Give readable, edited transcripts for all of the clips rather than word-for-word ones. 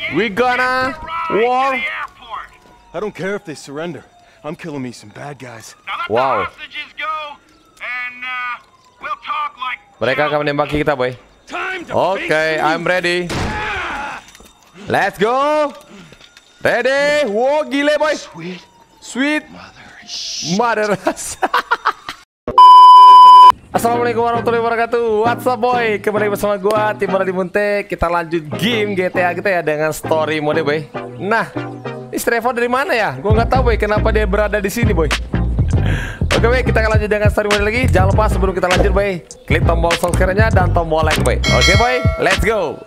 We gonna war. I don't care if they surrender. I'm killing me some bad guys. Wow. Mereka akan menembaki kita, boy. Oke, I'm ready. Let's go. Ready? Wow, gile, boy. Sweet mother. Assalamualaikum warahmatullahi wabarakatuh. What's up, boy? Kembali bersama gua Timur Dimunte. Kita lanjut game GTA kita ya dengan story mode, boy. Nah, ini Trevor dari mana ya? Gua nggak tahu, boy. Kenapa dia berada di sini, boy? Oke, boy, kita akan lanjut dengan story mode lagi. Jangan lupa sebelum kita lanjut, boy, klik tombol subscribe-nya dan tombol like, boy. Oke, boy, let's go.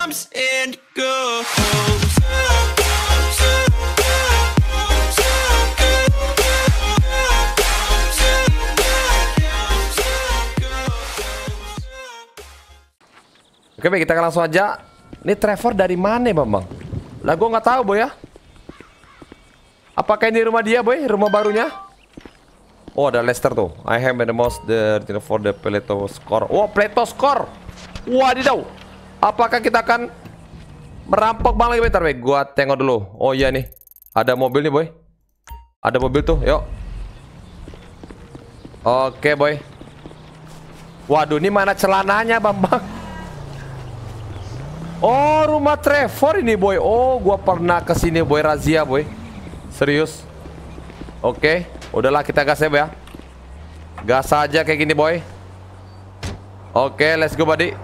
Oke, baik, kita akan langsung aja. Ini Trevor dari mana, Bambang? Lah, gue nggak tahu, boy ya. Apakah ini rumah dia, boy? Rumah barunya? Oh, ada Lester tuh. I have made the most for the Plato score. Oh, Plato score. Wadidaw. Apakah kita akan merampok bang lagi? Bentar, boy. Gua tengok dulu. Oh iya nih. Ada mobil nih, boy. Ada mobil tuh. Yuk. Oke, boy. Waduh, ini mana celananya, Bambang? Oh, rumah Trevor ini, boy. Oh, gua pernah kesini, boy. Razia, boy. Serius. Oke, udahlah kita gas ya, boy ya. Gas aja kayak gini, boy. Oke, let's go, buddy.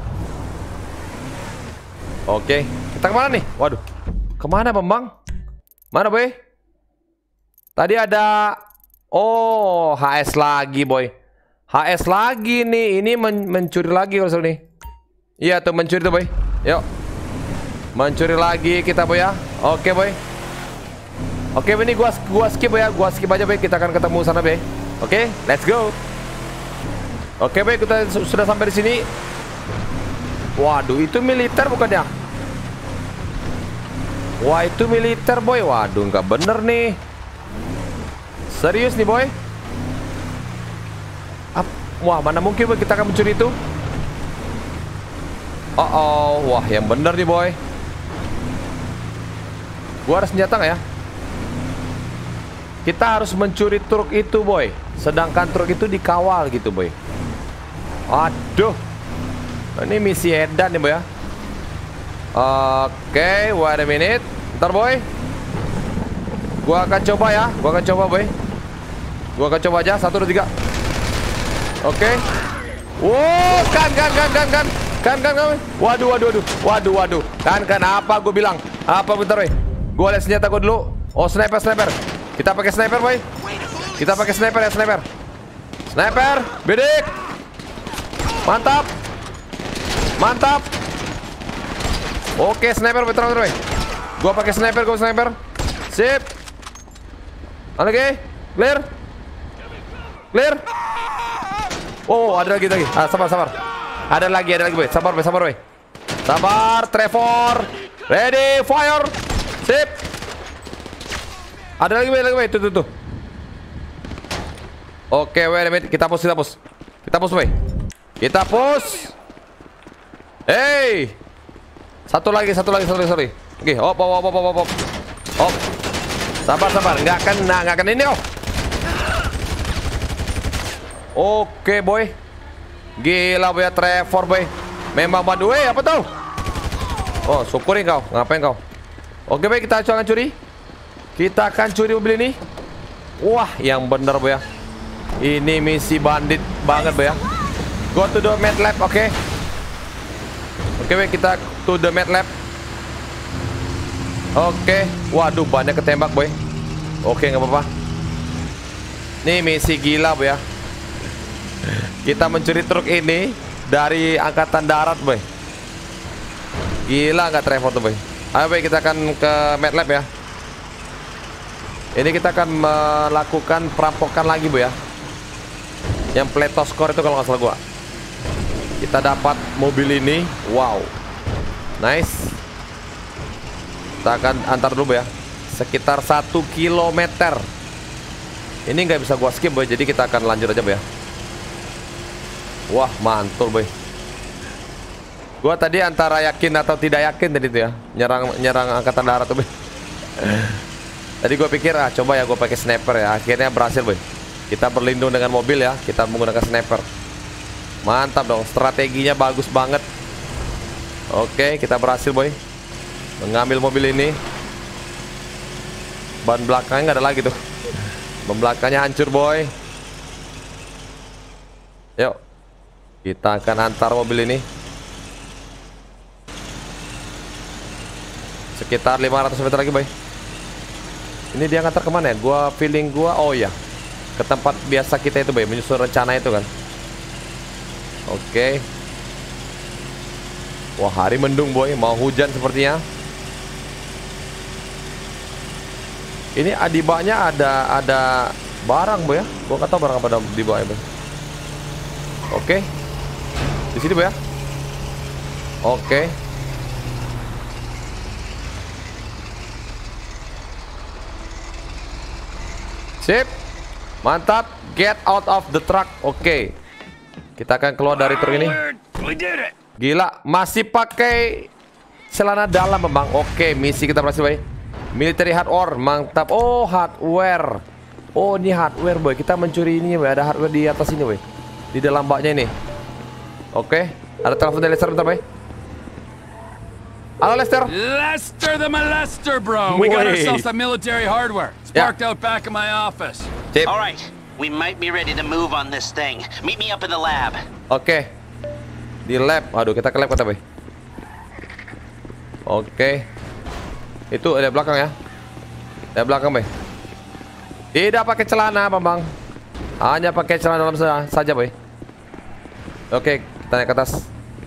Oke, kita kemana nih? Waduh, kemana, Bambang? Mana, boy? Tadi ada... Oh, HS lagi, boy. HS lagi nih. Ini mencuri lagi kalau nih. Iya tuh, mencuri tuh, boy. Yuk, mencuri lagi kita, boy ya. Oke, boy. Oke, ini gua skip, boy ya. Gua skip aja, boy. Kita akan ketemu sana, boy. Oke, let's go. Oke, boy, kita sudah sampai di sini. Waduh, itu militer bukannya? Wah, itu militer, boy. Waduh, nggak bener nih. Serius nih, boy. Wah, mana mungkin, boy, kita akan mencuri itu. Wah, yang bener nih, boy. Gua ada senjata nggak ya? Kita harus mencuri truk itu, boy. Sedangkan truk itu dikawal gitu, boy. Aduh, ini misi edan nih, boy ya. Oke, wait a minute. Ntar, boy. Gua akan coba ya. Gua akan coba, boy. Gua akan coba aja. 1, 2, 3. Oke. Wow, kan. Waduh. Kan apa gue bilang? Apa, bentar, boy. Gua lihat senjata gua dulu. Oh, sniper. Kita pakai sniper, boy. Kita pakai sniper ya, sniper. Sniper, bidik. Mantap. Oke, sniper, betul, boy. Gua pakai sniper, Sip. Oke, clear. Oh, ada lagi. Sabar. Ada lagi, boy. Sabar, boy. Sabar, Trevor. Ready, fire. Sip. Ada lagi, boy. Tuh. Oke, wait a minute. Kita push, boy. Kita push. Hey. Satu lagi. Oke, op. Sabar. Nggak kena ini, oh. Oke, boy. Gila, boy, Trevor, boy. Memang bandu, apa tuh? Oh, syukurin kau. Ngapain kau? Oke, boy, kita akan curi. Kita akan curi mobil ini. Wah, yang bener, boy ya. Ini misi bandit banget, boy ya. Go to the map lab, oke. Oke, boy, kita to the map lab. Oke. Waduh, banyak ketembak, boy. Oke, nggak apa-apa. Ini misi gila, boy ya. Kita mencuri truk ini dari angkatan darat, boy. Gila nggak Trevor tuh, boy. Ayo, boy, kita akan ke map lab ya. Ini kita akan melakukan perampokan lagi, boy ya. Yang Plato score itu kalau nggak salah gua. Kita dapat mobil ini. Wow, nice. Kita akan antar dulu, boy ya. Sekitar 1 kilometer. Ini nggak bisa gua skip, boy. Jadi kita akan lanjut aja, boy ya. Wah, mantul, boy. Gua tadi antara yakin atau tidak yakin tadi tuh ya, nyerang angkatan darat tuh, boy. Tadi gua pikir coba ya gua pakai sniper ya. Akhirnya berhasil, boy. Kita berlindung dengan mobil ya, kita menggunakan sniper. Mantap dong, strateginya bagus banget. Oke, kita berhasil, boy, mengambil mobil ini. Ban belakangnya nggak ada lagi tuh. Ban belakangnya hancur, boy. Yuk, kita akan antar mobil ini sekitar 500 meter lagi, boy. Ini dia ngantar kemana ya? Gua feeling gua, oh ya, ke tempat biasa kita itu, boy, menyusun rencana itu kan. Oke. Wah, hari mendung, boy, mau hujan sepertinya. Ini di bawahnya ada barang, boy ya. Gua nggak tahu barang apa di bawahnya, boy. Oke. Di sini, boy ya. Oke. Sip. Mantap. Get out of the truck. Oke. Kita akan keluar dari truk ini. Gila, masih pakai celana dalam, Bang. Oke, misi kita berhasil, boy. Military hardware, mantap. Oh, hardware. Oh, ini hardware, boy. Kita mencuri ini, boy. Ada hardware di atas ini, boy. Di dalam baknya ini. Oke. Ada telepon dari Lester, bentar, boy. Halo, Lester. Lester the molester, bro. We got ourselves some military hardware. It's parked out back in my office. Sip. All right. We might be ready to move on this thing. Meet me up in the lab. Oke. Di lab. Aduh, kita ke lab kata, boy. Oke. Itu ada belakang ya. Ada belakang, boy. Tidak pakai celana, Bang. Hanya pakai celana dalam saja, boy. Oke, kita naik ke atas.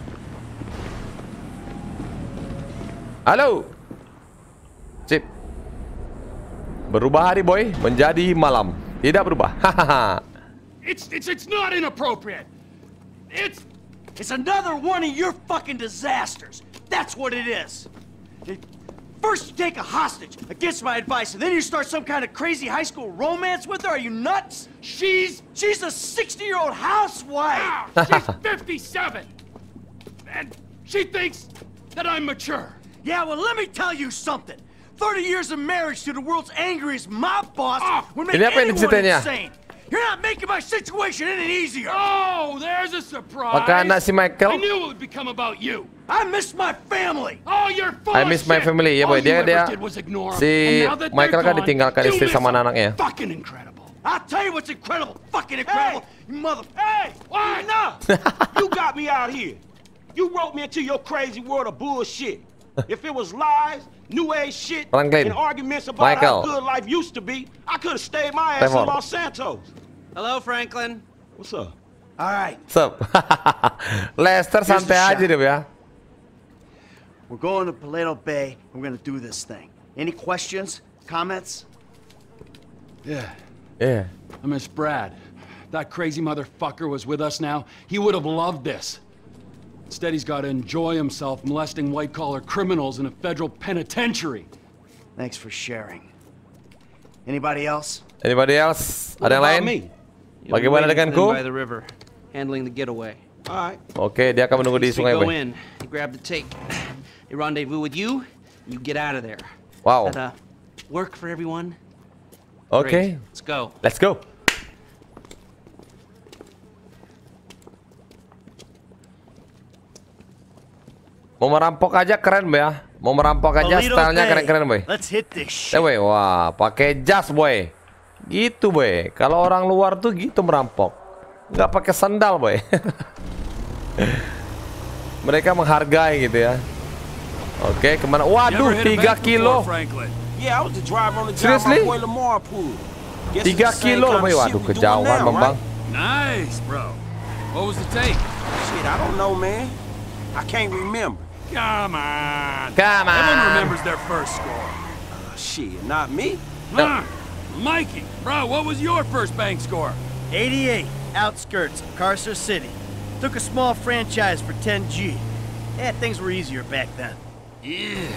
Halo. Sip. Berubah hari, boy, menjadi malam. Tidak berubah. Hahaha. It's not inappropriate. It's another one of your fucking disasters. That's what it is. First you take a hostage against my advice, and then you start some kind of crazy high school romance with her. Are you nuts? She's a 60-year-old housewife. She's 57, and she thinks that I'm mature. Yeah, well, let me tell you something. 30 years of marriage to the world's angriest mob boss would make Ini apa yang anyone ceritanya? insane. You're not making my situation any easier. Oh, there's a surprise. Maka anak si Michael. I knew it would become about you. I miss my family. Oh, you're full I of miss my shit. family. Ya, boy, All you dia ever did was ignore 'em. si And now that they're Michael kan gone, ditinggalkan you istri miss sama 'em. anaknya. Fucking incredible. I'll tell you what's incredible. Fucking incredible. You mother... Hey, what? Enough! You got me out here. You wrote me into your crazy world of bullshit. If it was lies, new age shit, Franklin. and arguments about Michael. how good life used to be, I could have stayed my ass Trevor. in Los Santos. Hello, Franklin. What's up? All right. Sup. Lester santai aja deh ya. We're going to Paleto Bay. We're going to do this thing. Any questions? Comments? Yeah, Iya. I miss Brad. That crazy motherfucker was with us now. He would have loved this. Instead, he's got to enjoy himself molesting white-collar criminals in a federal penitentiary. Thanks for sharing. Anybody else? Anybody else? Ada yang lain? Me? Bagaimana denganku? By the river, handling the getaway. All right. Oke, dia akan menunggu di We sungai, go boy. in, you grab the tape, they rendezvous with you, you get out of there. Wow. That work for everyone? Oke, Great. Let's go. let's go. Mau merampok aja keren, boy ya. Mau merampok aja Paleto stylenya Bay. keren-keren, boy. Let's hit this shit. Eh, boy, wah, pakai jas, boy. Gitu, boy. Kalau orang luar tuh gitu merampok. Nggak pakai sandal, boy. Mereka menghargai gitu ya. Oke, kemana? Waduh, 3 kilo. Yeah, I was the driver on the job Seriously? my boy Lamar pulled. Guess 3 it's the same kilo, kind of boy. shit Waduh, we doing kejauhan, now, Bambang. right? Nice, bro. What was the take? Shit, I don't know, man. I can't remember. Come on. Come Everyone on. remembers their first score. Shit, not me. Huh? Mikey, bro, what was your first bank score? 88, outskirts of Carcer City. Took a small franchise for 10G. Yeah, things were easier back then. Yeah,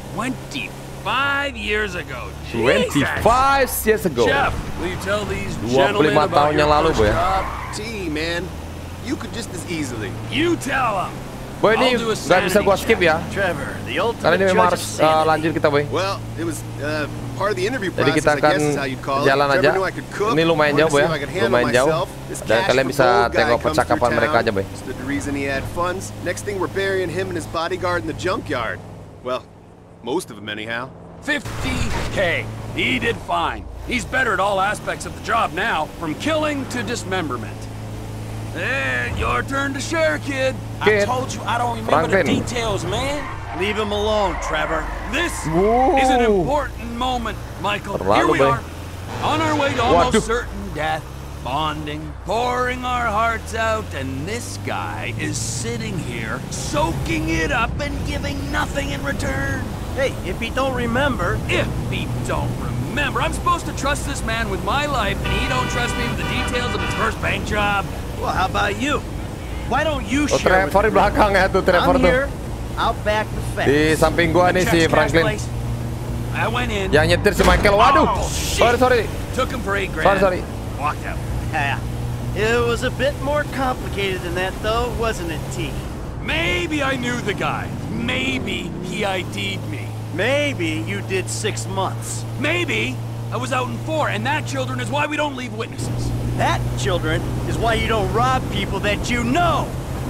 25 years ago. 25 years ago. Jeff, will you tell these 25 gentlemen tahun about yang your lalu, first boy. job? T, man. You could just as easily. You tell them. Boy, ini nggak bisa gua skip ya. Trevor, the Karena ini ultimate memang judge of harus sanity. lanjut kita, boy. Well, it was part of the interview Jadi process, kita I guess akan is how you'd call it. jalan aja. Trevor knew I could cook, Ini lumayan wanted jauh, to see boy, if I could handle lumayan jauh. myself. This Dan cash kalian for bisa gold guy tengok comes percakapan through mereka town. aja, boy. Stood to reason he had funds. Next thing we're burying him and his bodyguard in the junkyard. Well, most of them anyhow. 50K. He did fine. He's better at all aspects of the job now, from killing to dismemberment. And your turn to share, kid. Kid. I told you I don't remember the Franklin. details, man. Leave him alone, Trevor. This Whoa. is an important moment, Michael. Here Terlalu, we boy. are, on our way to Waduh. almost certain death, bonding, pouring our hearts out, and this guy is sitting here, soaking it up and giving nothing in return. Hey, if he don't remember, If he don't remember, I'm supposed to trust this man with my life, and he don't trust me with the details of his first bank job. well, how about you? Why don't you Oh, share with Trevor di me? belakang ya tuh, Trevor I'm tuh. here, I'll back the facts. Di samping gua nih si Check's cash Franklin. place. I went in, Yang nyetir si Michael. Waduh. Oh, shit. Sorry. took him for $8,000. Sorry. Walked out. Yeah. It was a bit more complicated than that, though, wasn't it, T? Maybe I knew the guy. Maybe he ID'd me. Maybe you did 6 months. Maybe I was out in 4, and that, children, is why we don't leave witnesses. That, children, is why you don't rob people that you know.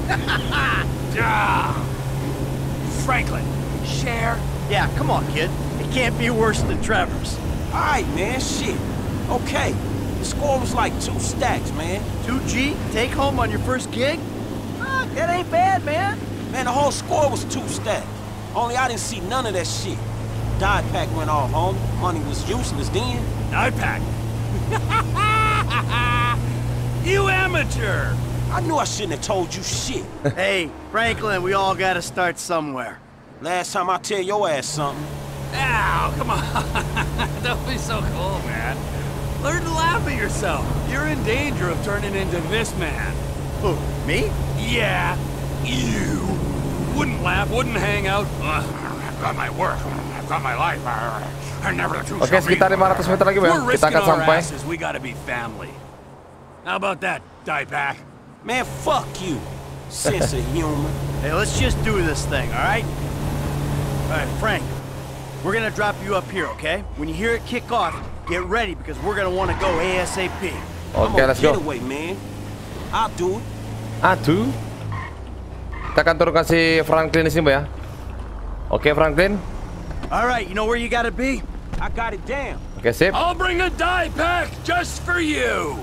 Ah. Franklin, share. Yeah, come on, kid. It can't be worse than Trevor's. All right, man, shit. Okay, the score was like 2 stacks, man. 2G, take home on your first gig? That ain't bad, man. Man, the whole score was 2 stacks. Only I didn't see none of that shit. Die pack went off, homie. Money was useless then. IPAC. You amateur. I knew I shouldn't have told you shit. Hey, Franklin, we all gotta start somewhere. Last time I tell your ass something. Ow, come on. Don't be so cool, man. Learn to laugh at yourself. You're in danger of turning into this man. Who, me? Yeah, you. Wouldn't laugh, wouldn't hang out. I've got my work. I've got my life. I never do. Oke, sekitar 500 meter lagi, Bang. We're Kita risking akan our sampai. asses. We gotta be family. How about that, Dieback? Man, fuck you. Sense of humor. Hey, let's just do this thing, all right? All right, Frank, we're gonna drop you up here, okay? When you hear it kick off, get ready because we're gonna want to go ASAP. Oke, let's go. Getaway, man. I'll do it. Aduh. Kita akan turunkan si Franklin di sini, Bang, ya. Oke, Franklin. All right, you know where you gotta be? I got it down. Oke, sip. I'll bring a Dieback just for you.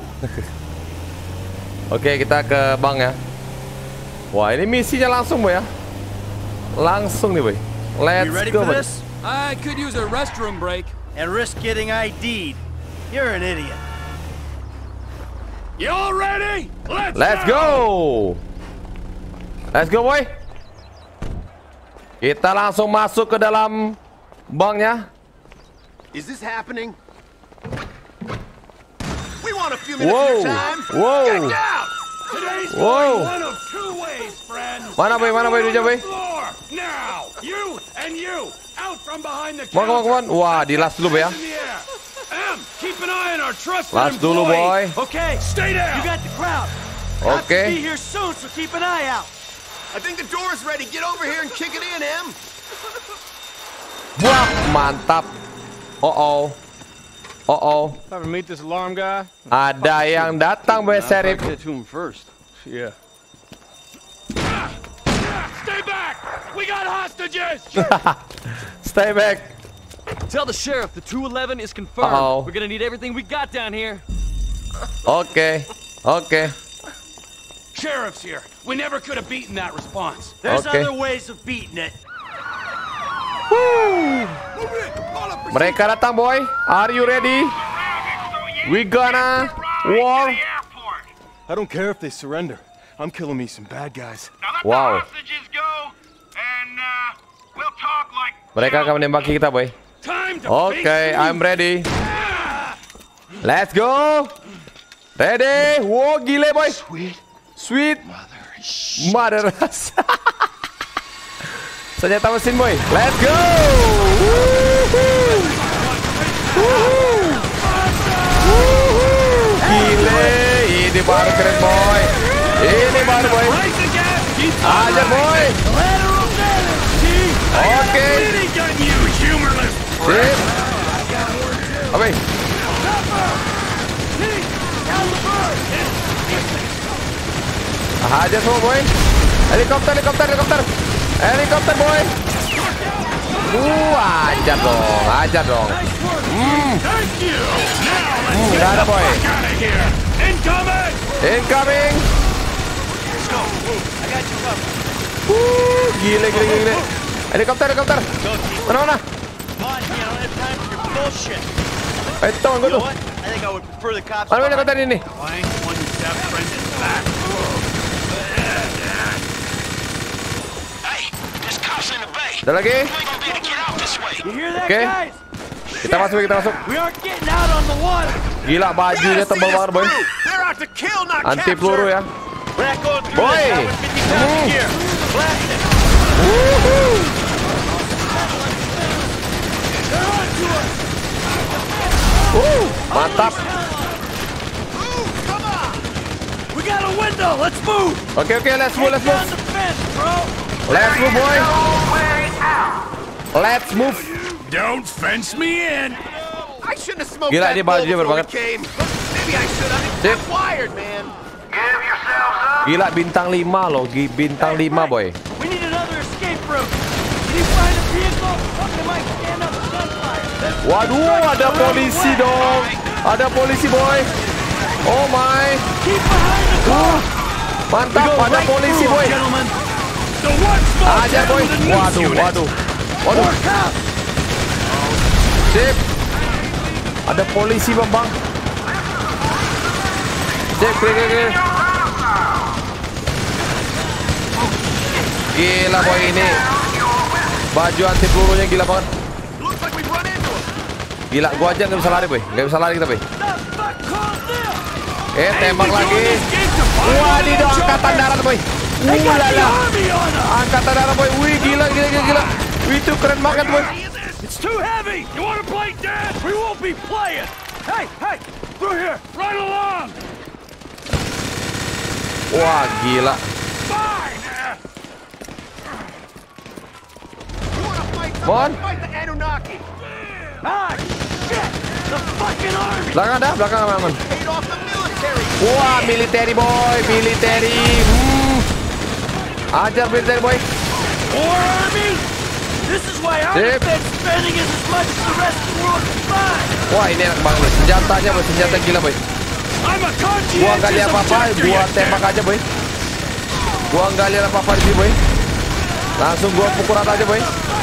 Oke, kita ke bank ya. Wah, ini misinya langsung, Boy, ya. Langsung nih, Boy. Let's You ready go, for Boy. this? I could use a restroom break. And risk getting ID'd. You're an idiot. You all ready? Let's go. Let's go, boy. Kita langsung masuk ke dalam banknya. Is this happening? We want a few minutes Wow. of your time. Wow. Get down! Today's Whoa. going one of 2 ways, friends. Mana, boy? Mana, boy? Everyone Dia, on boy. the floor, now. You and you, out from behind the Come on, come on, counter. come on. Wah, di las dulu, Boy, ya. Hands in the air. Em, keep an eye on our trusted Las dulu, employee. boy. Okay, Stay down. you got the crowd. Cops Okay. will be here soon, so keep an eye out. I think the door's ready. Get over here and kick it in, Em. Wah, mantap. Oh. Ever meet this alarm guy? Ada yang datang, Boy, Sheriff. Get to him first. Yeah. Stay back. We got hostages. Stay back. Tell the sheriff the 211 is confirmed. Uh-oh. We're gonna need everything we got down here. Oke. Sheriff's here. We never could have beaten that response. There's Okay. other ways of beating it. Mereka datang, boy. Are you ready? We gonna war. I don't care if they surrender. I'm killing me some bad guys. Wow. Mereka akan menembaki kita, boy. Time to Oke, face the I'm ready. Let's go. Ready? Wow, gile, boy. Sweet mother. Senjata mesin, boy. Let's go. Gile, ini baru keren, boy. Ini baru, boy. Ajar boy. Oke. Sip. Oke. Ajar semua boy. Helikopter boy. Ajar dong. Nggak ada boy. Incoming. Gile. Helikopter. Mana? Tunggu tuh. Mana helikopter ini? Ada lagi? Oke. Kita masuk. Gila, bajunya tebal banget, boy. Anti peluru ya. Boy. Mantap. Oke, let's move. Let's move, boy. Let's move. Don't fence me in. I shouldn't have smoked Gila, that ini bowl bajunya before we berbanget. came. Maybe I should have. Sip. I'm wired, man. Gila, bintang 5 loh. Bintang 5, boy. We need another escape route. Can you find a vehicle? They might stand up a gunfire. Waduh, ada polisi dong. Ada polisi, boy. Oh my. Keep behind the car. Mantap, ada polisi, boy. Ajar, boy. Waduh. Sip. Ada polisi, Bang. Sip, clear. Gila, boy, ini. Baju anti pelurunya gila banget. Gila, gua aja nggak bisa lari, boy. Nggak bisa lari kita, boy. Tembak lagi. Wadidaw, angkatan darat, boy. Lala. Angkatan darat, boy. Wih, gila. Wih, itu keren banget, boy. It's too heavy. You want to play dead? We won't be playing. Hey, through here. Right along. Wah, gila. Bon. Ah, shit. The fucking army. Belakang aman. Wah, military, boy. Ajar military, boy. More army? This is why our defense spending is as much as the rest of the world combined. Wah, ini enak banget, boy. Senjatanya, boy. Senjata gila, boy. Gua nggak lihat apa-apa, gua tembak aja, boy. Gua nggak lihat apa-apa di sini, boy. Langsung gua pukul rata aja, boy.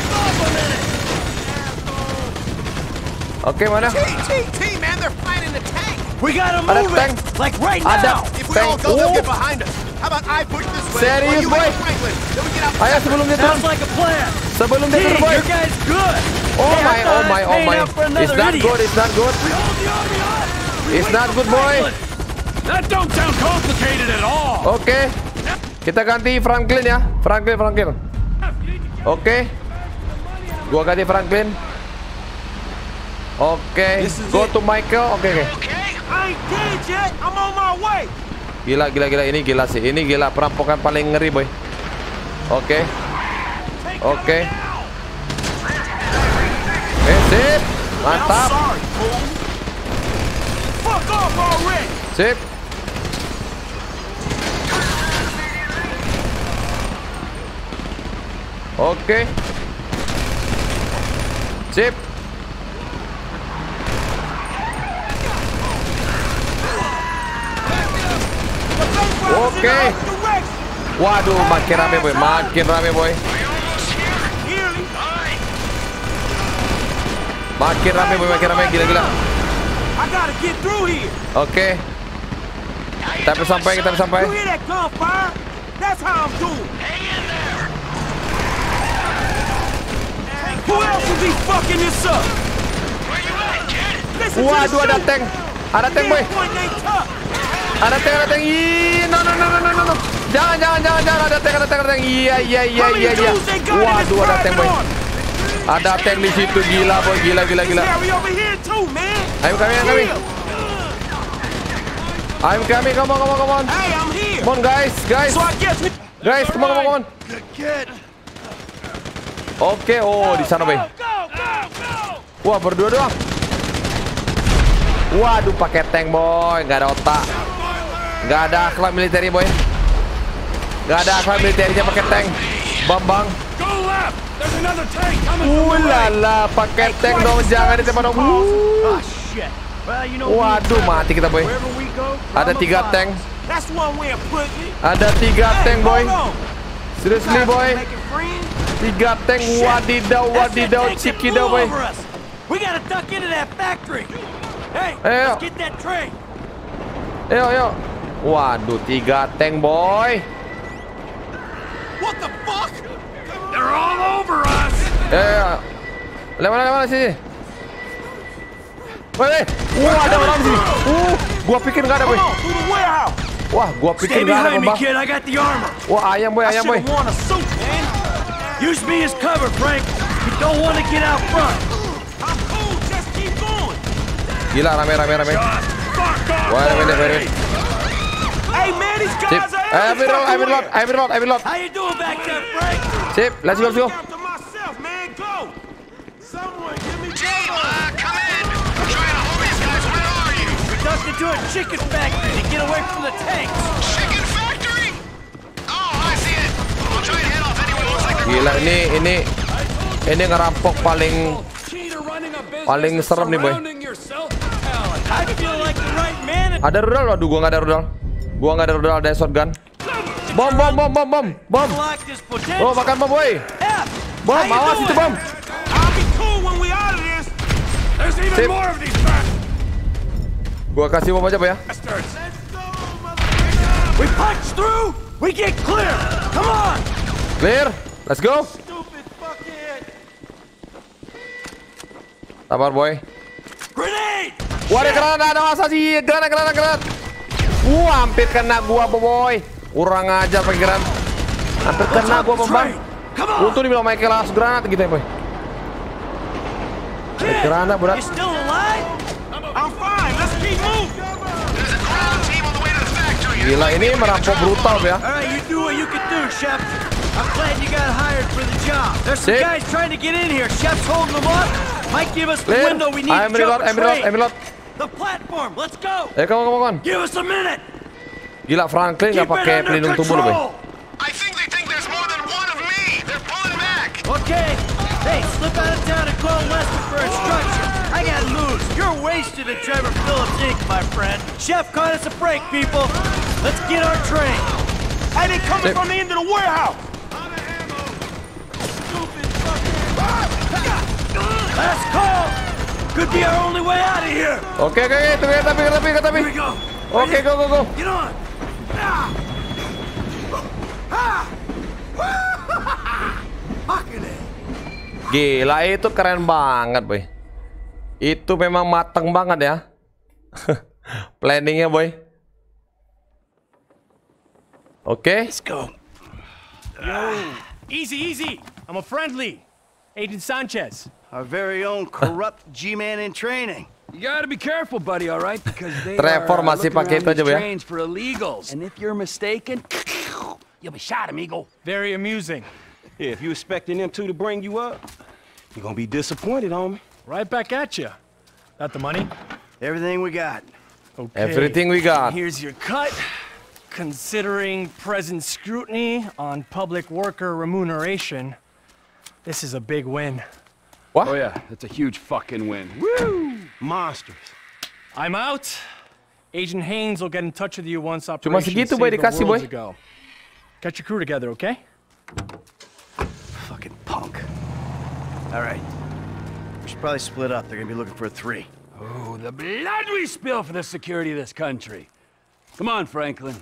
Oke, mana? Man, they're fighting the tank. We gotta Ada move tank. it, like right Ada now. If we all go, they'll Oh. get behind us. How about I push this way? Serious, while you boy? handle Franklin? Then we get out. Ayo sebelum dia turun. Sounds like a plan. Sebelum dia turun, boy. You guys good. Oh Hey, I my. thought I was paying out for It's another not idiot. good. We hold the army on. It's not good, boy. That don't sound complicated at all. Oke. Kita ganti Franklin ya. Franklin. Oke. Gua ganti Franklin. Oke. Go to Michael. Oke. I ain't dead yet. I'm on my way. Gila. Ini gila sih. Ini gila. Perampokan paling ngeri, boy. Oke. Sip. Mantap. Fuck off already. Sip. Oke. Sip. Oke. Waduh, makin rame, boy. Makin rame, boy. Gila. I gotta get through here. Oke. Kita bisa sampai. You hear that gunfire? That's how I'm doing. Who else will be fucking this up? Listen to the Waduh, ada tank. Ada tank, boy. point they took. Ada tank. Ih, no. Jangan. Ada tank. Iya. Waduh, ada tank, boy. Ada tank di situ, gila, boy. Gila. Harry over here too, man. I'm coming. I'm coming. Come on. Hey, I'm here. Come on, guys. So I guess we Guys, come on. Oke, oh di sana boy. Wah, berdua doang. Waduh, pakai tank boy, nggak ada otak, nggak ada akhlak militer boy, nggak ada akhlak militernya pakai tank. Bambang. Ulala, pakai tank dong, jangan ditembak dong. Waduh, mati kita boy. Ada 3 tank. Ada 3 tank boy. Seriously boy. 3 tank, wadidaw, cikidaw boy. Ayo. Waduh, 3 tank boy. What the fuck? They're all over us. Lewat sini. Woi, wah ada orang sini. Gua pikir nggak ada boy. Wah, gua pikir nggak ada Bang. Wah, ayam boy. Use me as cover, Frank. You don't want to get out front. I'm cool. Just keep going. Gila, rame. Wah, wait. Hey man, these guys are I reload. How you doing back there, Frank? Sip, let's go. After myself, man, go. Someone give me Come in. I'm trying to hold these guys. Where are you? We ducked into a chicken factory to get away from the tanks. Chicken factory? Oh, I see it. I'll try and head off anyone looks like they're Gila, ini ngerampok paling serem nih boy. I feel like the right man. Ada rudal, waduh gua nggak ada rudal, ada shotgun. Bom. Lock this potential. Oh, makan bom boy. Bom, awas itu bom. I'll be cool when we out of this. There's even Sip. more of these bastards. Gua kasih bom aja boy ya. Let's go, motherfucker. We punch through. We get clear. Come on. Clear, let's go. Stupid fuckhead. Sabar boy. Grenade. Wah, ada granat, awas sih, granat. Hampir kena gua boy. Kurang ajar pakai granat. Hampir kena gua Bang. Untung dibilang Michael langsung granat gitu ya boy. Granat berat. You still alive? I'm fine. Let's keep moving. There's a ground team on the way to the factory. Gila, ini merampok brutal ya. All right, you do what you can do, Chef. I'm glad you got hired for the job. There's some Sip. guys trying to get in here. Chef's holding them up. Might give us the Clear. window we need I'm to jump a train. reload. The platform. Let's go. Come on. Give us a minute. Gila, Franklin nggak Keep it pakai under pelindung tubuh loh boy. control. I think they think there's more than one of me. They're pulling back. Okay. Hey, slip out of town and call Lester for instruction. I got news. You're wasted at Trevor Phillips Inc., my friend. Chef caught us a break, people. Let's get our train. Hey, they coming Sip. from the end of the warehouse. Last call. Could be our only way out of here. Oke, tapi. Here we go. Oke, go. Get on. Fucking it. Gila, itu keren banget boy. Itu memang mateng banget ya. Planningnya boy. Oke. Let's go. Easy. I'm a friendly. Agent Sanchez. Our very own corrupt G-man in training. You gotta be careful, buddy, all right? Because they Trevor are masih looking pakai around itu aja, these ya? trains for illegals. And if you're mistaken, you'll be shot, amigo. Very amusing. Yeah, if you expecting them two to bring you up, you're gonna be disappointed, homie. Right back at you. Got the money? Everything we got. Okay. Everything we got. Here's your cut. Considering present scrutiny on public worker remuneration, this is a big win. Oh yeah, that's a huge fucking win. Woo! Monsters. I'm out. Agent Haynes will get in touch with you once Cuma operation segitu saved boy the dikasih world boy. ago. Get your crew together, okay? Fucking punk. All right. We should probably split up. They're gonna be looking for a 3. Oh, the blood we spill for the security of this country. Come on, Franklin.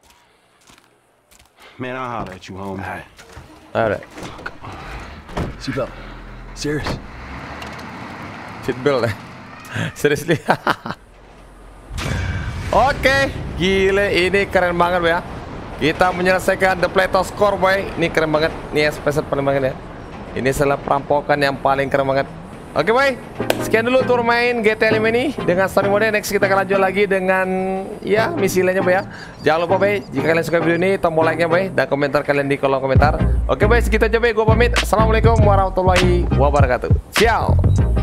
Man, I'll holler at you, homie. Alright. Seatbelt. Serious. Seatbelt ya. Seriously. Oke, gile ini keren banget ya. Kita menyelesaikan the Plato score boy. Ini keren banget. Ini episode paling banget ya. Ini adalah perampokan yang paling keren banget. Oke boy, sekian dulu tur main GTA 5 ini dengan story mode. Next kita akan lanjut lagi dengan ya misi lainnya boy ya. Jangan lupa boy, jika kalian suka video ini tombol like-nya boy dan komentar kalian di kolom komentar. Oke boy, segitu aja boy, gue pamit. Assalamualaikum warahmatullahi wabarakatuh. Ciao.